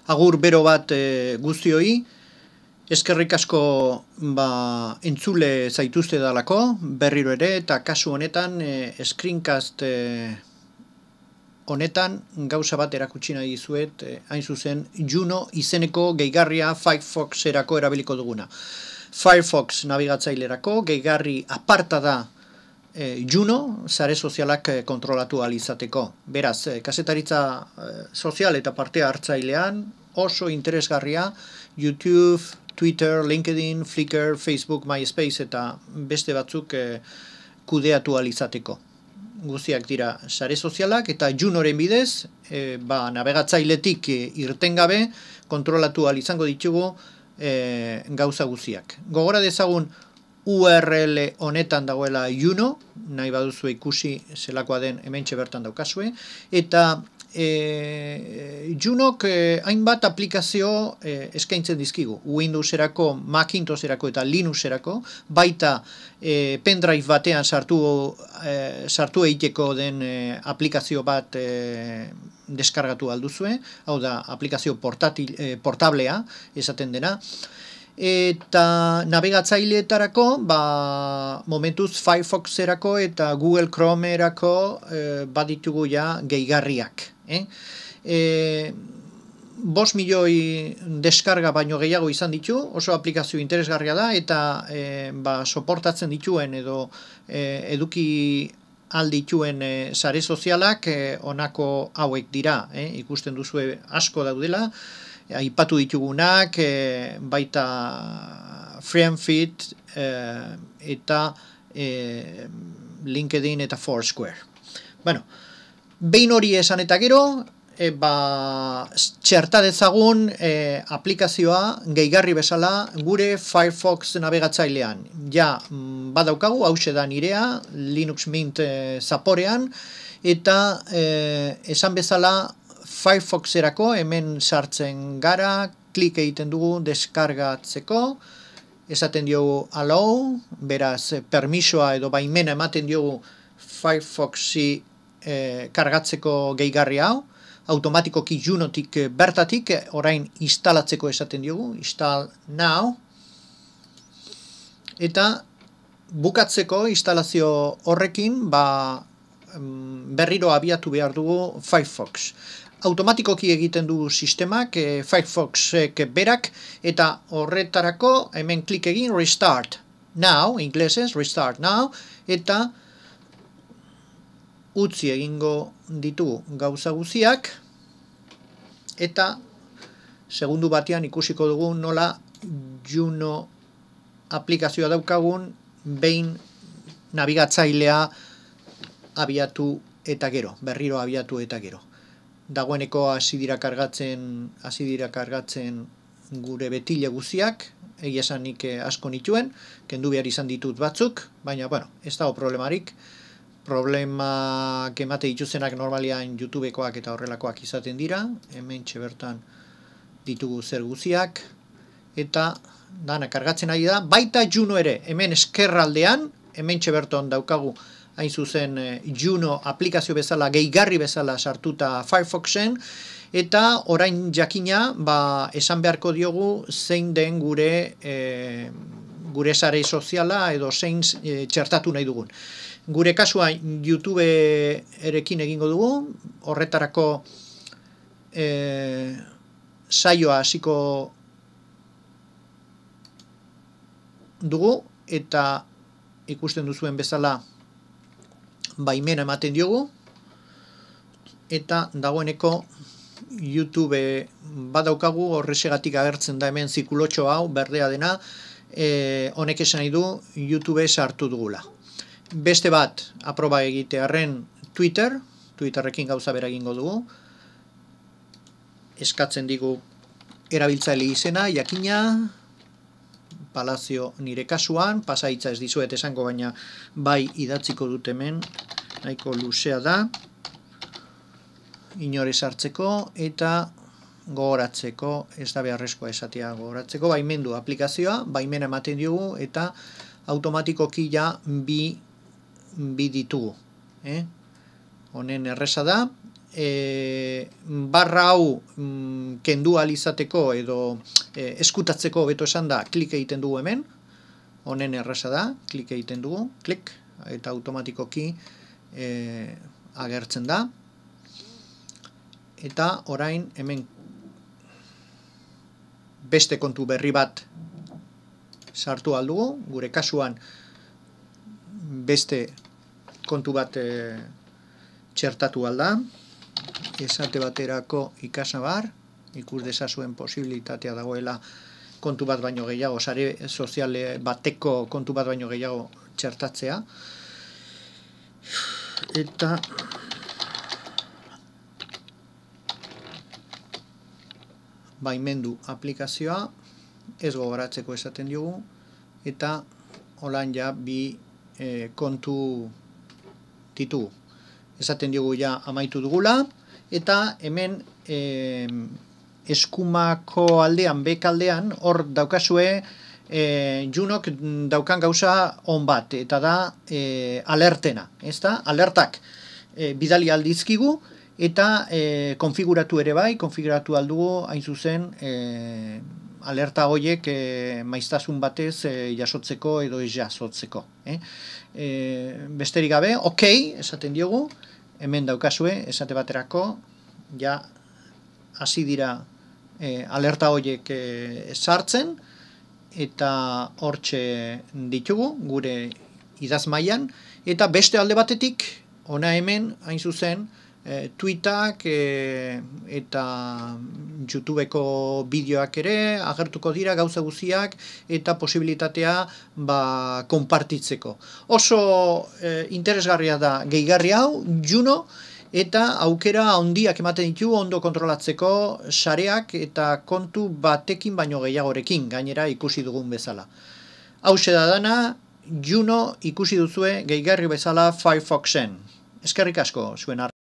Agur bero bat guztioi, eskerrik asko entzule zaituzte dalako, berriro ere, eta kasu honetan, screencast honetan gauza bat erakutsi nahi dizuet, hain zuzen, Juno izeneko gehigarria Firefoxerako erabiliko duguna. Firefox nabigatzailerako gehigarri aparta da Juno, sare sozialak kontrolatu ahal izateko. Beraz, kazetaritza sozial eta parte hartzailean oso interesgarria YouTube, Twitter, LinkedIn, Flickr, Facebook, MySpace eta beste batzuk kudeatu ahal izateko. Guztiak dira sare sozialak eta Junoren bidez, nabigatzailetik irten gabe kontrolatu ahal izango ditugu gauza guztiak. Gogora dezagun URL honetan dagoela Juno, nahi baduzu ikusi zelakoa den hementxe bertan daukazue, eta Junok hainbat aplikazio eskaintzen dizkigu, Windowserako, Macintosherako eta Linuxerako, baita pendrive batean sartu egiteko den aplikazio bat deskargatu alduzue, hau da aplikazio portablea esaten dena, eta nabigatzaileetarako momentuz Firefoxerako eta Google Chromerako baditugu ja gehigarriak. 5 milioi deskarga baino gehiago izan ditu, oso aplikazio interesgarria da, eta soportatzen dituen edo eduki aldituen sare sozialak honako hauek dira, ikusten duzue asko daudela, aipatu ditugunak, baita FriendFeed eta LinkedIn eta Foursquare. Bueno, behin hori esan eta gero, txerta dezagun aplikazioa gehigarri bezala gure Firefox nabigatzailean. Ja, badaukagu, hause da nirea, Linux Mint zaporean, eta esan bezala Firefoxerako hemen sartzen gara, klik egiten dugu deskargatzeko, esaten diogu allow, beraz permisoa edo baimena ematen diogu Firefoxi kargatzeko gehigarri hau, automatikoki Junotik bertatik, orain instalatzeko esaten diogu, install now, eta bukatzeko instalazio horrekin berriro abiatu behar dugu Firefox. Automatikoki egiten du sistemak, Firefoxek berak, eta horretarako hemen klik egin restart now, inglesez restart now, eta utzi egingo ditu gauza guziak, eta segundu batean ikusiko dugu nola Juno aplikazioa daukagun behin nabigatzailea abiatu eta gero, berriro abiatu eta gero. Dagoeneko hasi dira kargatzen gure betile guziak, egia esanik asko nituen, kendu behar izan ditut batzuk, baina, bueno, ez dago problemarik. Problemak emate dituzenak normalian YouTubekoak eta horrelakoak izaten dira, hemen bertan ditugu zer guziak, eta dana kargatzen ari da, baita Juno ere, hemen eskerraldean, hemen bertan daukagu hain zuzen Juno aplikazio bezala, gehigarri bezala sartuta Firefoxen, eta orain jakina, esan beharko diogu zein den gure sare soziala edo zein txertatu nahi dugun. Gure kasua YouTube erekin egingo dugu, horretarako saioa hasiko dugu, eta ikusten duzuen bezala baimena ematen diogu, eta dagoeneko YouTube badaukagu, horresegatik agertzen da hemen zirkulotxo hau, berdea dena, honek esan nahi du YouTube sartu dugula. Beste bat, aproba egitearren Twitterrekin gauza bera egingo dugu, eskatzen digu erabiltzaile izena, jakina, Palazio nire kasuan, pasaitza ez dizuet esango, baina bai idatziko dut hemen, nahiko luzea da, inore sartzeko eta gogoratzeko, ez da beharrezkoa esatea gogoratzeko, baimendu aplikazioa, baimena ematen diogu eta automatikoki ja bi ditugu. Honen erreza da, barra hau kendu alizateko edo eskutatzeko beto esan da, klik egiten dugu hemen, honen erraza da, klik egiten dugu, klik, eta automatikoki agertzen da, eta orain hemen beste kontu berri bat sartu aldugu, gure kasuan beste kontu bat txertatu alda, esate baterako ikasabar, ikus dezazuen posibilitatea dagoela kontu bat baino gehiago, sare soziale bateko kontu bat baino gehiago txertatzea. Eta baimendu aplikazioa, ez gogoratzeko esaten diogu, eta holan ja bi kontu ditugu. Esaten diogu ja amaitu dugula, eta hemen eskumako aldean, bekaldean, hor daukazue Junok daukan gauza on bat, eta da alertena, ez da? Alertak bidali aldizkigu, eta konfiguratu ere bai, konfiguratu aldugu hain zuzen alerta horiek maiztasun batez jasotzeko edo ez jasotzeko. Besterik gabe, ok, esaten diogu, hemen daukazue, esate baterako, ja hasi dira alerta horiek sartzen, eta hortxe ditugu, gure idazmailan, eta beste alde batetik, ona hemen, hain zuzen, tweetak eta YouTubeko bideoak ere agertuko dira gauza guztiak eta posibilitatea konpartitzeko. Oso interesgarria da gehigarri hau, Juno, eta aukera handiak ematen ditu ondo kontrolatzeko sareak eta kontu batekin baino gehiagorekin, gainera ikusi dugun bezala. Hauxe da dana, Juno ikusi duzue gehigarri bezala Firefoxen. Eskerrik asko, zuen